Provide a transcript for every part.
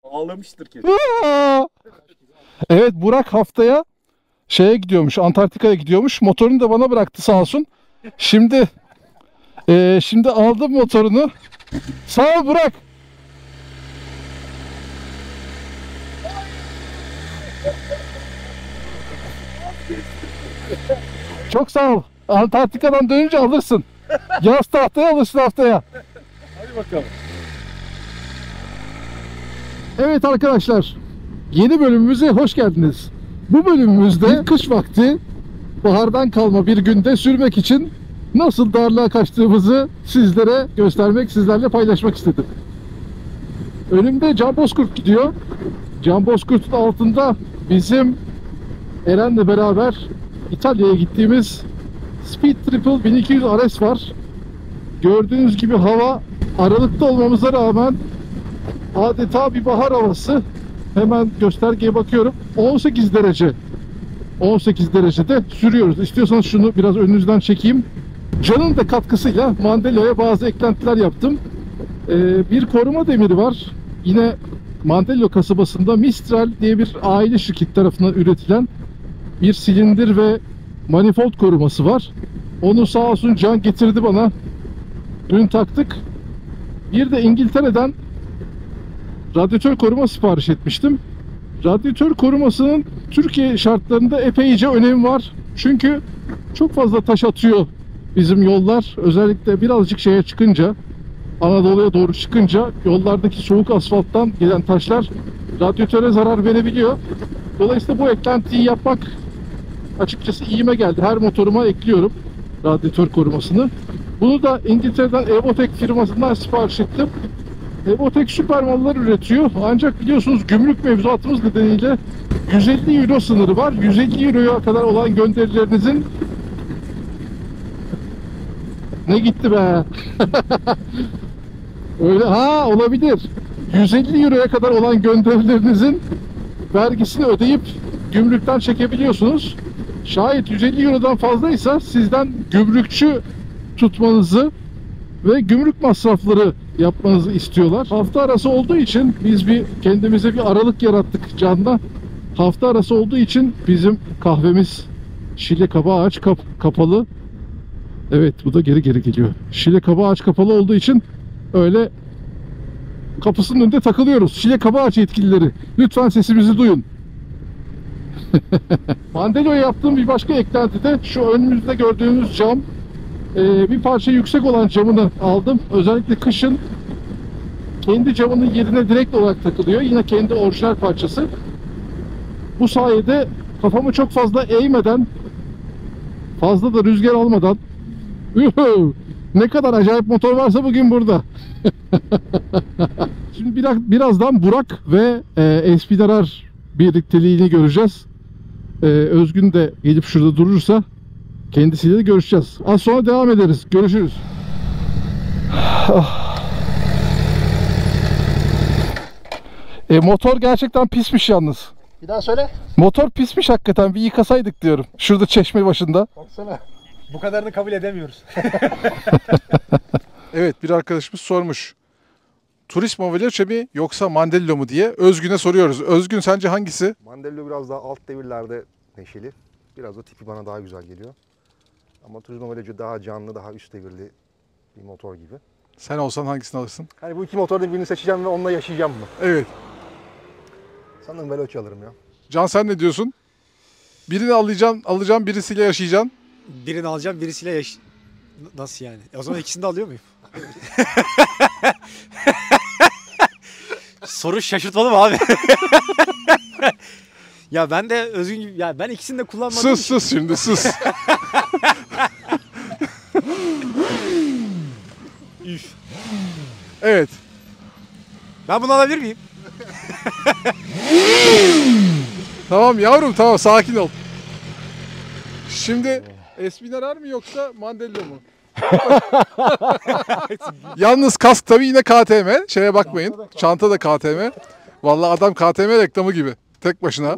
Ağlamıştır kesin. Evet, Burak haftaya şeye gidiyormuş, Antarktika'ya gidiyormuş. Motorunu da bana bıraktı sağ olsun. Şimdi aldım motorunu. Sağ ol Burak. Çok sağ ol. Antarktika'dan dönünce alırsın. Yaz tahtaya alırsın haftaya. Hadi bakalım. Evet arkadaşlar, yeni bölümümüze hoş geldiniz. Bu bölümümüzde kış vakti bahardan kalma bir günde sürmek için nasıl darlığa kaçtığımızı sizlere göstermek, sizlerle paylaşmak istedim. Önümde Can Bozkurt gidiyor. Can Bozkurt'un altında bizim Eren'le beraber İtalya'ya gittiğimiz Speed Triple 1200 RS var. Gördüğünüz gibi hava aralıkta olmamıza rağmen adeta bir bahar havası. Hemen göstergeye bakıyorum. 18 derece. 18 derecede sürüyoruz. İstiyorsanız şunu biraz önünüzden çekeyim. Can'ın da katkısıyla Mandello'ya bazı eklentiler yaptım. Bir koruma demiri var. Yine Mandello kasabasında Mistral diye bir aile şirket tarafından üretilen bir silindir ve manifold koruması var. Onu sağ olsun Can getirdi bana. Dün taktık. Bir de İngiltere'den radyatör koruma sipariş etmiştim. Radyatör korumasının Türkiye şartlarında epeyce önemi var. Çünkü çok fazla taş atıyor bizim yollar. Özellikle birazcık şeye çıkınca, Anadolu'ya doğru çıkınca yollardaki soğuk asfalttan gelen taşlar radyatöre zarar verebiliyor. Dolayısıyla bu eklentiyi yapmak açıkçası iyime geldi. Her motoruma ekliyorum radyatör korumasını. Bunu da İngiltere'den Evotech firmasından sipariş ettim. Evotech süper mallar üretiyor. Ancak biliyorsunuz gümrük mevzuatımız nedeniyle 150 euro sınırı var. 150 euroya kadar olan gönderilerinizin ne gitti be? Öyle olabilir. 150 euroya kadar olan gönderilerinizin vergisini ödeyip gümrükten çekebiliyorsunuz. Şayet 150 eurodan fazlaysa sizden gümrükçü tutmanızı ve gümrük masrafları yapmanızı istiyorlar. Hafta arası olduğu için biz kendimize bir aralık yarattık Can'la. Hafta arası olduğu için bizim kahvemiz Şile Kaba Ağaç kapalı. Evet, bu da geri geliyor. Şile Kaba Ağaç kapalı olduğu için öyle kapısının önünde takılıyoruz. Şile Kaba Ağaç yetkilileri, lütfen sesimizi duyun. Mandello'ya yaptığım bir başka eklenti de şu önümüzde gördüğünüz cam. Bir parça yüksek olan camını aldım. Özellikle kışın kendi camının yerine direkt olarak takılıyor. Yine kendi orijinal parçası. Bu sayede kafamı çok fazla eğmeden, fazla da rüzgar almadan, ne kadar acayip motor varsa bugün burada. Şimdi birazdan Burak ve Espidarar birlikteliğini göreceğiz. Özgün de gelip şurada durursa kendisiyle de görüşeceğiz. Az sonra devam ederiz. Görüşürüz. Motor gerçekten pismiş yalnız. Bir daha söyle. Motor pismiş hakikaten. Bir yıkasaydık diyorum. Şurada çeşme başında. Baksana. Bu kadarını kabul edemiyoruz. Evet, bir arkadaşımız sormuş. Turismo Veloce mi yoksa Mandello mu diye Özgün'e soruyoruz. Özgün, sence hangisi? Mandello biraz daha alt devirlerde neşeli. Biraz da tipi bana daha güzel geliyor. Ama Turismo Veloce daha canlı, daha üst devirli bir motor gibi. Sen olsan hangisini alırsın? Hani bu iki motordan birini seçeceğim ve onunla yaşayacağım mı? Evet. Sanırım Veloce alırım ya. Can, sen ne diyorsun? Birini alacağım, birisiyle yaşayacaksın. Birini alacağım, birisiyle Nasıl yani? O zaman ikisini de alıyor muyum? Soru şaşırtmalı mı abi? Ya ben de Özgün gibi, ya ben ikisini de kullanmadım. Sus şimdi sus. Üf. Evet. Ben bunu alabilir miyim? Tamam yavrum, tamam, sakin ol. Şimdi Espidarar mı yoksa Mandello mu? Yalnız kask tabii yine KTM. Şeye bakmayın. Çanta da KTM. Vallahi adam KTM reklamı gibi. Tek başına.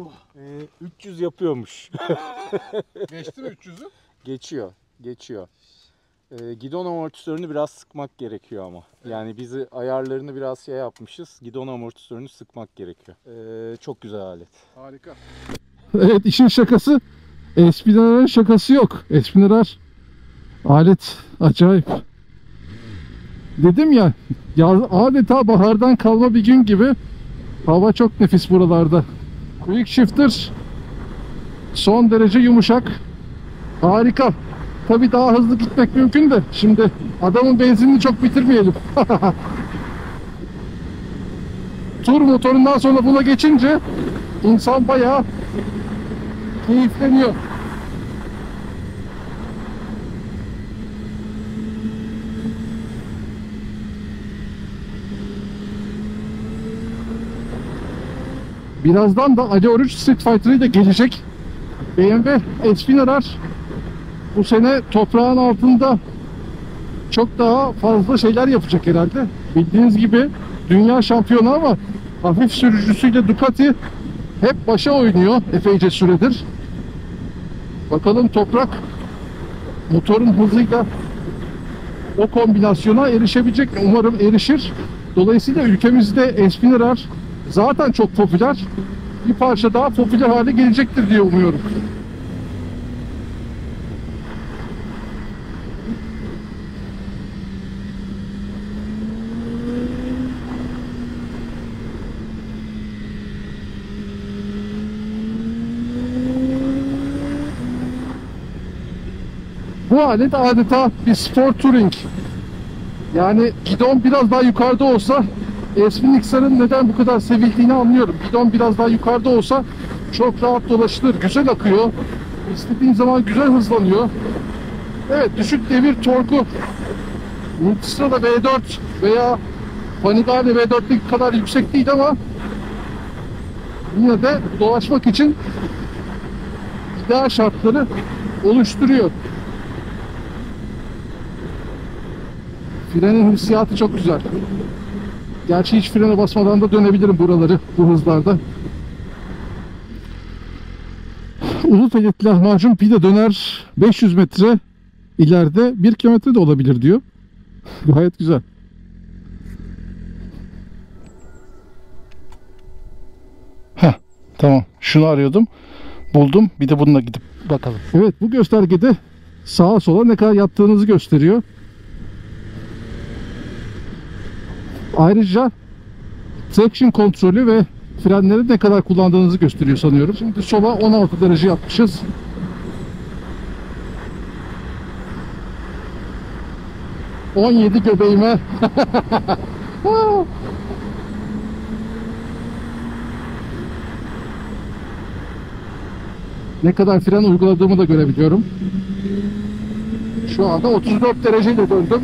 300 yapıyormuş. Geçti mi 300'ü? Geçiyor. Gidon amortisörünü biraz sıkmak gerekiyor ama. Yani bizi ayarlarını biraz şey yapmışız. Gidon amortisörünü sıkmak gerekiyor. Çok güzel alet. Harika. Evet, işin şakası. Espinar'ın şakası yok. Espinar alet acayip. Dedim ya, adeta bahardan kalma bir gün gibi. Hava çok nefis buralarda. Quick shifter son derece yumuşak. Harika. Tabii daha hızlı gitmek mümkün de şimdi adamın benzinini çok bitirmeyelim. Tur motorundan sonra buna geçince insan bayağı keyifleniyor. Birazdan da Ali Oruç Street Fighter'ı da gelecek. BMW Espinar'lar bu sene toprağın altında çok daha fazla şeyler yapacak herhalde. Bildiğiniz gibi dünya şampiyonu ama hafif sürücüsüyle Ducati hep başa oynuyor epeyce süredir. Bakalım Toprak motorun hızıyla o kombinasyona erişebilecek mi? Umarım erişir. Dolayısıyla ülkemizde Espinar'lar zaten çok popüler. Bir parça daha popüler hale gelecektir diye umuyorum. Bu alet adeta bir spor touring. Yani gidon biraz daha yukarıda olsa S1000XR'ın neden bu kadar sevildiğini anlıyorum. Gidon biraz daha yukarıda olsa çok rahat dolaşılır, güzel akıyor. İstediğin zaman güzel hızlanıyor. Evet, düşük devir torku Multistrada V4 veya Panigale V4'teki kadar yüksek değil ama yine de dolaşmak için ideal şartları oluşturuyor. Frenin hissiyatı çok güzel. Gerçi hiç frene basmadan da dönebilirim buraları bu hızlarda. Ulu peletli lahmacun pide döner 500 metre ileride 1 kilometre de olabilir diyor. Gayet güzel. Heh, tamam. Şunu arıyordum. Buldum. Bir de bununla gidip bakalım. Evet, bu göstergede sağa sola ne kadar yaptığınızı gösteriyor. Ayrıca traction kontrolü ve frenleri ne kadar kullandığınızı gösteriyor sanıyorum. Şimdi sola 16 derece yapmışız. ...17 göbeğime. Ne kadar fren uyguladığımı da görebiliyorum. Şu anda 34 dereceyle döndüm.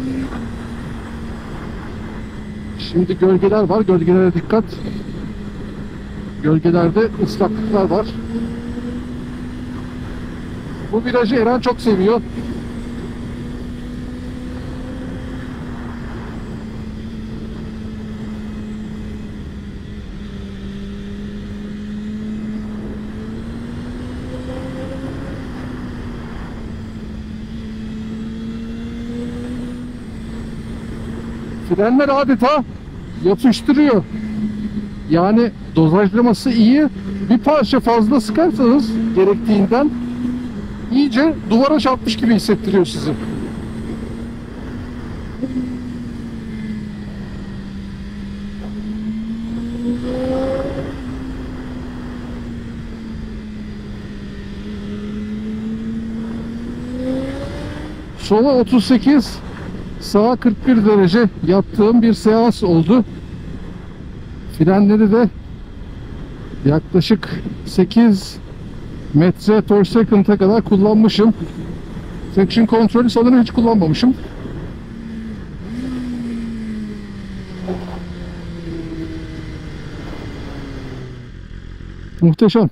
Şimdi gölgeler var. Gölgelere dikkat. Gölgelerde ıslaklıklar var. Bu virajı Eren çok seviyor. Frenler adeta yapıştırıyor. Yani dozajlaması iyi. Bir parça fazla sıkarsanız gerektiğinden iyice duvara çarpmış gibi hissettiriyor sizi. Sola 38, sağa 41 derece yaptığım bir seans oldu. Frenleri de yaklaşık 8 metre per second'a kadar kullanmışım. Traction kontrolü sanırım hiç kullanmamışım. Muhteşem.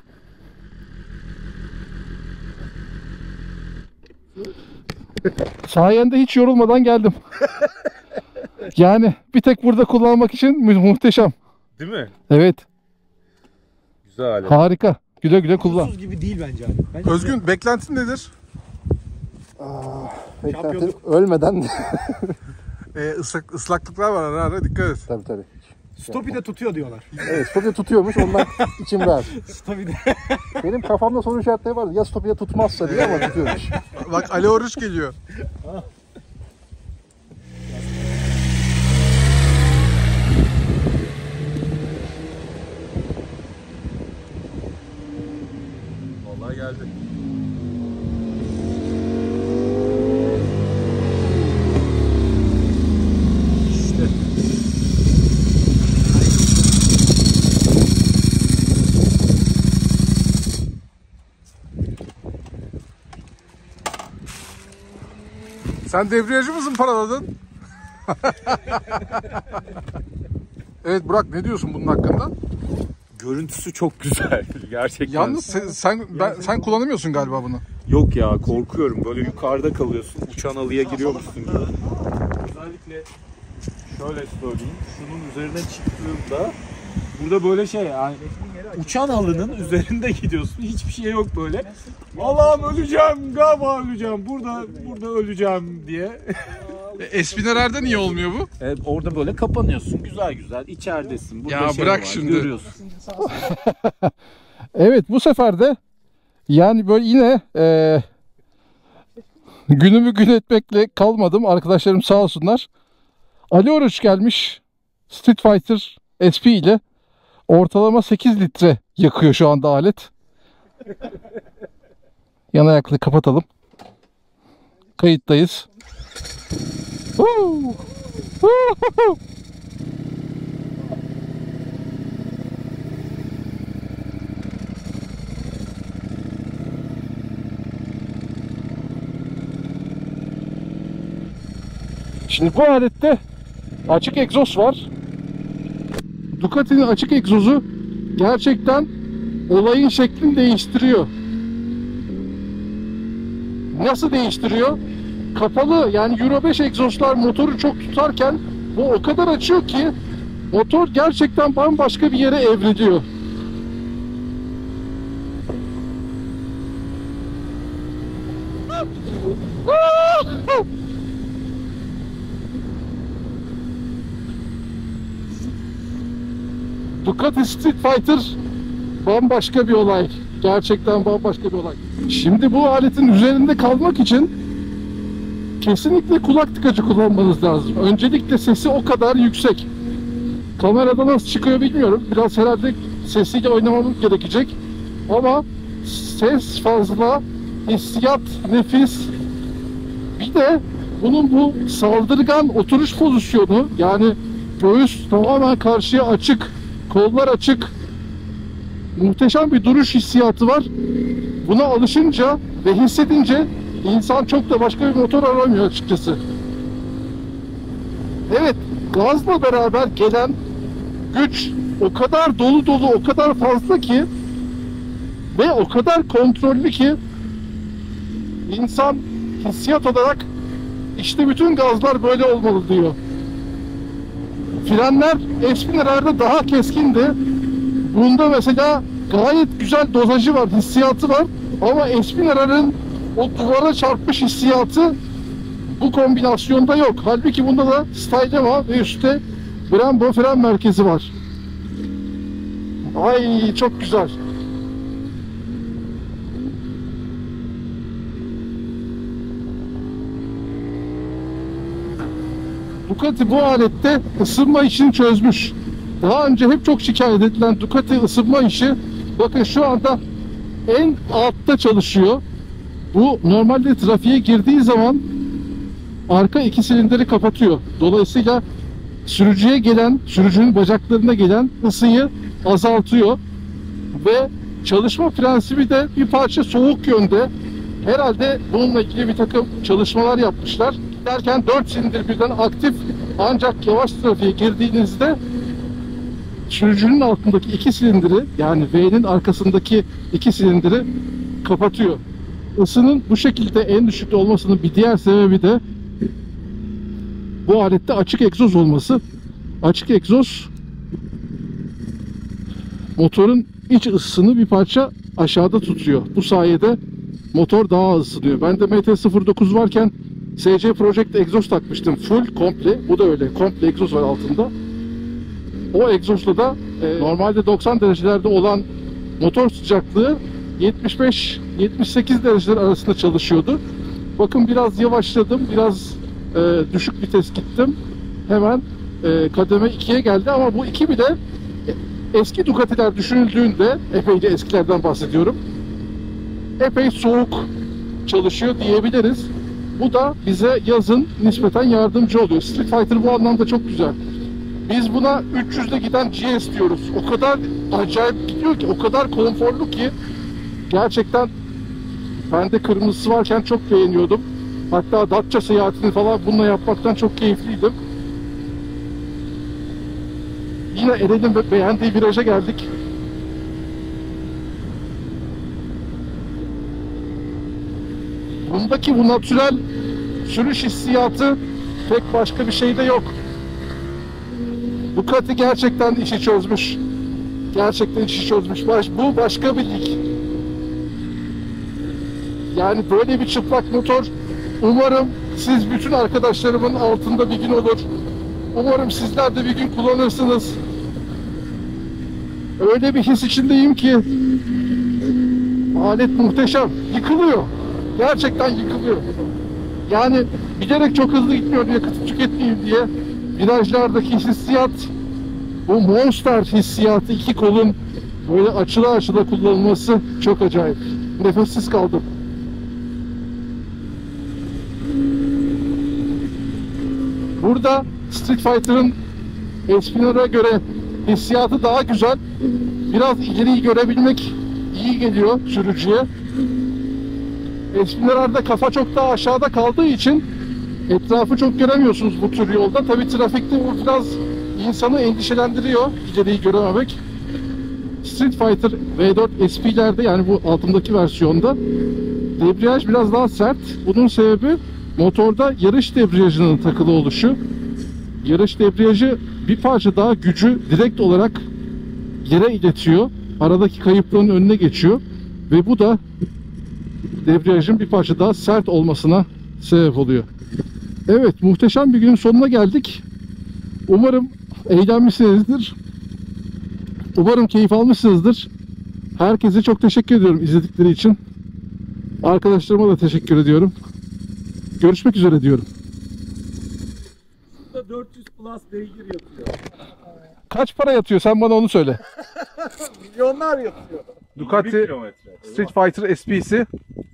Sayende hiç yorulmadan geldim. Yani bir tek burada kullanmak için muhteşem. Değil mi? Evet. Güzel alet. Harika. Güle güle kullan. Huzursuz gibi değil bence abi. Özgün, beklentin nedir? Şampiyonluk. ölmeden. Islaklıklar var ara ara, dikkat et. Tabii. Stopi de tutuyor diyorlar. Evet, stopide tutuyormuş, ondan içim rahat. Stopi de. Benim kafamda soru işaretleri vardı. Ya stopide tutmazsa diye ama tutuyormuş. Bak Ali Oruç geliyor. Vallahi geldi. İşte. Sen debriyajı mısın paraladın? Evet Burak, ne diyorsun bunun hakkında? Görüntüsü çok güzel gerçekten. Yalnız sen kullanamıyorsun galiba bunu. Yok ya, korkuyorum. Böyle yukarıda kalıyorsun. Uçan alıya giriyormuşsun gibi. Özellikle şöyle söyleyeyim. Şunun üzerine çıktığımda burada böyle şey yani uçan halının üzerinde gidiyorsun. Hiçbir şey yok böyle. Allah'ım öleceğim, galiba öleceğim. Burada öleceğim diye. Espineler'de niye olmuyor bu? Evet, orada böyle kapanıyorsun. Güzel güzel içeridesin. Burada Ya şey bırak var, şimdi. görüyorsun. Evet, bu sefer de yani böyle yine günümü gün etmekle kalmadım. Arkadaşlarım sağ olsunlar. Ali Oruç gelmiş Street Fighter SP ile ortalama 8 litre yakıyor şu anda alet. Yan ayaklı kapatalım. Kayıttayız. Woo! Woo! Şimdi bu alette açık egzoz var. Ducati'nin açık egzozu gerçekten olayın şeklini değiştiriyor. Nasıl değiştiriyor? Kapalı, yani Euro 5 egzozlar motoru çok tutarken bu o kadar açıyor ki motor gerçekten bambaşka bir yere evriliyor. Ducati Street Fighter bambaşka bir olay. Gerçekten bambaşka bir olay. Şimdi bu aletin üzerinde kalmak için kesinlikle kulak tıkacı kullanmanız lazım. Öncelikle sesi o kadar yüksek. Kamerada nasıl çıkıyor bilmiyorum. Biraz herhalde sesiyle oynamamız gerekecek. Ama ses fazla, hissiyat nefis. Bir de bunun bu saldırgan oturuş pozisyonu, yani göğüs tamamen karşıya açık, kollar açık, muhteşem bir duruş hissiyatı var. Buna alışınca ve hissedince insan çok da başka bir motor aramıyor açıkçası. Evet, gazla beraber gelen güç o kadar dolu dolu, o kadar fazla ki ve o kadar kontrollü ki insan hissiyat olarak işte bütün gazlar böyle olmalı diyor. Frenler Espiner'de daha keskindi. Bunda mesela gayet güzel dozajı var, hissiyatı var. Ama Espiner'in o duvara çarpmış hissiyatı bu kombinasyonda yok. Halbuki bunda da Stylema ve üstte Brembo fren merkezi var. Ay çok güzel. Ducati bu alette ısınma işini çözmüş. Daha önce hep çok şikayet edilen Ducati ısınma işi, bakın şu anda en altta çalışıyor. Bu normalde trafiğe girdiği zaman arka iki silindiri kapatıyor. Dolayısıyla sürücüye gelen, sürücünün bacaklarına gelen ısıyı azaltıyor. Ve çalışma prensibi de bir parça soğuk yönde. Herhalde bununla ilgili bir takım çalışmalar yapmışlar. Giderken 4 silindir birden aktif, ancak yavaş trafiğe girdiğinizde sürücünün altındaki iki silindiri, yani V'nin arkasındaki iki silindiri kapatıyor. Isının bu şekilde en düşükte olmasının bir diğer sebebi de bu alette açık egzoz olması. Açık egzoz motorun iç ısısını bir parça aşağıda tutuyor. Bu sayede motor daha az ısınıyor. Ben de MT-09 varken SC Project egzoz takmıştım. Full, komple. Bu da öyle. Komple egzoz var altında. O egzozla da normalde 90 derecelerde olan motor sıcaklığı 75-78 dereceler arasında çalışıyordu. Bakın biraz yavaşladım. Biraz düşük vites gittim. Hemen kademe 2'ye geldi ama bu 2 bile eski Ducati'ler düşünüldüğünde, epey de eskilerden bahsediyorum, epey soğuk çalışıyor diyebiliriz. Bu da bize yazın nispeten yardımcı oluyor. Street Fighter bu anlamda çok güzel. Biz buna 300'de giden GS diyoruz. O kadar acayip gidiyor ki, o kadar konforlu ki gerçekten ben de kırmızısı varken çok beğeniyordum. Hatta Datça seyahatini falan bununla yapmaktan çok keyifliydim. Yine Eren'in beğendiği viraja geldik. Bundaki bu natürel sürüş hissiyatı pek başka bir şeyde yok. Ducati gerçekten işi çözmüş. Gerçekten işi çözmüş. Bu başka bir lig. Yani böyle bir çıplak motor umarım siz bütün arkadaşlarımın altında bir gün olur. Umarım sizler de bir gün kullanırsınız. Öyle bir his içindeyim ki alet muhteşem. Yıkılıyor. Gerçekten yıkılıyor. Yani bilerek çok hızlı gitmiyorum yakıt tüketmeyeyim diye. Virajlardaki hissiyat, bu monster hissiyatı, iki kolun böyle açıla kullanılması çok acayip. Nefessiz kaldım. Burada Street Fighter'ın Espinar'a göre hissiyatı daha güzel. Biraz ileriyi görebilmek iyi geliyor sürücüye. Espinar'da kafa çok daha aşağıda kaldığı için etrafı çok göremiyorsunuz bu tür yolda. Tabii trafikte bu biraz insanı endişelendiriyor, ileriyi görememek. Street Fighter V4 SP'lerde, yani bu altındaki versiyonda debriyaj biraz daha sert. Bunun sebebi motorda yarış debriyajının takılı oluşu. Yarış debriyajı bir parça daha gücü direkt olarak yere iletiyor. Aradaki kayıpların önüne geçiyor. Ve bu da debriyajın bir parça daha sert olmasına sebep oluyor. Evet, muhteşem bir günün sonuna geldik. Umarım eğlenmişsinizdir. Umarım keyif almışsınızdır. Herkese çok teşekkür ediyorum izledikleri için. Arkadaşlarıma da teşekkür ediyorum. Görüşmek üzere diyorum. Burada 400 plus beygir yatıyor. Kaç para yatıyor? Sen bana onu söyle. Milyonlar yatıyor. Ducati 20 kilometre. Street Fighter SP'si.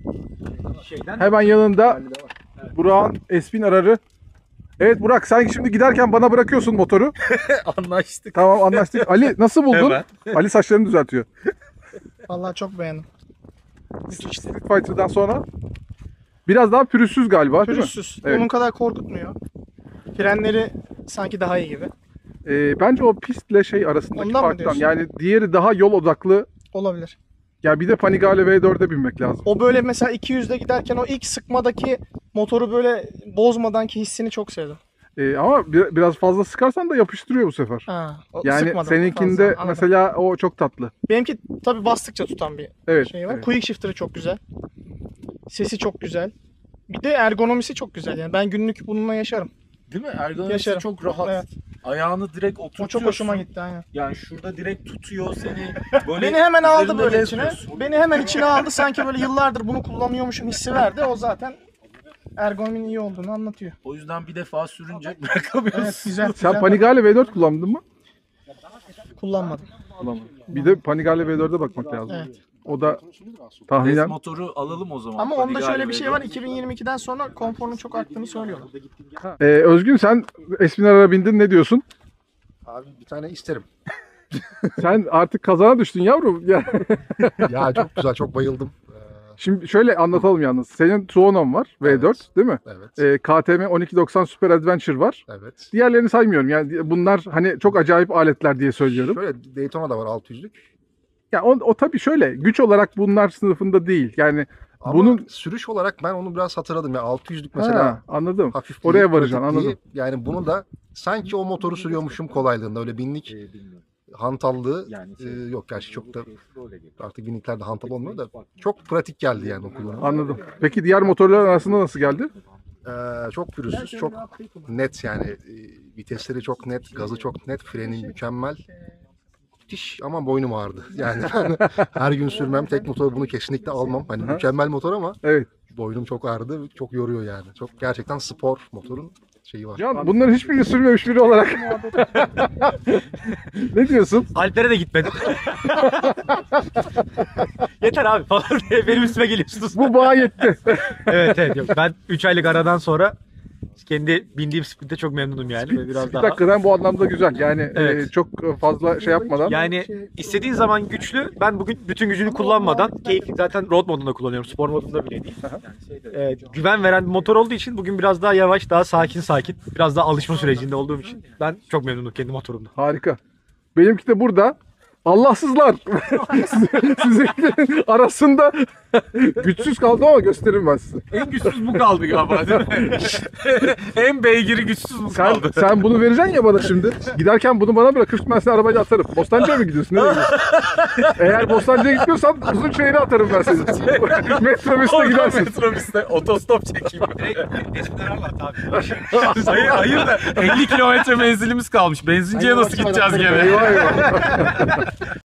Hemen yanında Burak'ın Espin ararı. Evet Burak, sen şimdi giderken bana bırakıyorsun motoru. Anlaştık. Tamam, anlaştık. Ali nasıl buldun? Hemen. Ali saçlarını düzeltiyor. Vallahi çok beğendim. Street Fighter'dan sonra biraz daha pürüzsüz galiba, değil mi? Pürüzsüz. Evet. Onun kadar korkutmuyor. Frenleri sanki daha iyi gibi. Bence o pistle şey arasındaki Ondan mı farktan. diyorsun? Yani diğeri daha yol odaklı. Olabilir. Ya bir de Panigale V4'e binmek lazım. O böyle mesela 200'de giderken o ilk sıkmadaki motoru böyle bozmadanki hissini çok sevdim. Ama biraz fazla sıkarsan da yapıştırıyor bu sefer. Ha, o Yani sıkmadan seninkinde fazla, anladım. mesela o çok tatlı. Benimki tabii bastıkça tutan bir Evet. şey var. evet. Quick shifter'ı çok güzel. Sesi çok güzel. Bir de ergonomisi çok güzel. Yani ben günlük bununla yaşarım. Değil mi? Ergonomisi Yaşarım. çok rahat. Evet. Ayağını direkt O oturtuyorsun. çok hoşuma gitti aynen. Yani şurada direkt tutuyor seni. Böyle Beni hemen aldı üzerinde böyle gezmiyorsun. içine. Beni hemen içine aldı. Sanki böyle yıllardır bunu kullanıyormuşum hissi verdi. O zaten ergonominin iyi olduğunu anlatıyor. O yüzden bir defa sürünce bırakamıyorsun. Evet, güzel. Sen güzel. Panigale V4 kullandın mı? Kullanmadım. Kullanmadım. Bir de Panigale V4'e bakmak lazım. Evet. O da Test tahminen motoru alalım o zaman. Ama onda Panigale şöyle bir şey var. V4. 2022'den sonra konforun çok arttığını söylüyorlar. Özgün, sen Espinar'a bindin, ne diyorsun? Abi bir tane isterim. Sen artık kazana düştün yavrum. Ya. Ya çok güzel, çok bayıldım. Şimdi şöyle anlatalım yalnız. Senin Tuono'm var V4, Evet. değil mi? Evet, KTM 1290 Super Adventure var. evet. Diğerlerini saymıyorum. Yani bunlar hani çok acayip aletler diye söylüyorum. Şöyle Daytona da var 600'lük. Ya o tabii şöyle güç olarak bunlar sınıfında değil. Yani Ama bunun sürüş olarak ben onu biraz hatırladım. Ya 600'lük mesela ha, anladım. hafif Oraya değil, varacaksın, pratik değil. anladım. Yani bunu da sanki o motoru sürüyormuşum kolaylığında, öyle binlik hantallığı Yani yok. Gerçi çok da artık binliklerde hantal olmuyor da çok pratik geldi yani o kullanım. Anladım. Peki diğer motorlar arasında nasıl geldi? Çok pürüzsüz, çok net yani. Vitesleri çok net, gazı çok net, freni mükemmel. Müthiş ama boynum ağrıdı. Yani ben her gün sürmem, tek motor bunu kesinlikle almam. Hani mükemmel motor ama Evet. boynum çok ağrıdı, çok yoruyor yani. Çok gerçekten spor motorun şeyi var. Can bunların hiçbirini sürmemiş biri olarak ne diyorsun? Alplere de gitmedim. Yeter abi falan diye benim üstüme geliyorsunuz. Bu bağ yetti. Evet yok. Ben 3 aylık aradan sonra kendi bindiğim Speed'de çok memnunum yani. Ve biraz Speed daha... hakikaten bu anlamda güzel. Yani Evet. çok fazla şey yapmadan. Yani istediğin zaman güçlü. Ben bugün bütün gücünü kullanmadan keyifli, zaten road modunda kullanıyorum. Spor modunda bile değil. Güven veren bir motor olduğu için bugün biraz daha yavaş, daha sakin. Biraz daha alışma sürecinde olduğum için ben çok memnunum kendi motorumdan. Harika. Benimki de burada. Allahsızlar. Sizinkilerin arasında güçsüz kaldım ama gösteririm ben size. En güçsüz bu kaldı galiba değil mi? En beygiri güçsüz bu kaldı. Sen bunu vereceksin ya bana şimdi. Giderken bunu bana bırakırsın, ben seni arabayla atarım. Bostancı'ya mı gidiyorsun? Nereye gidiyorsun? Eğer Bostancı'ya gitmiyorsan uzun şehre atarım ben seni. Metrobüste gidersin. Metrobüste otostop çekeyim. Hayır da 50 kilometre menzilimiz kalmış. Benzinciye nasıl gideceğiz gene? Eyvah eyvah.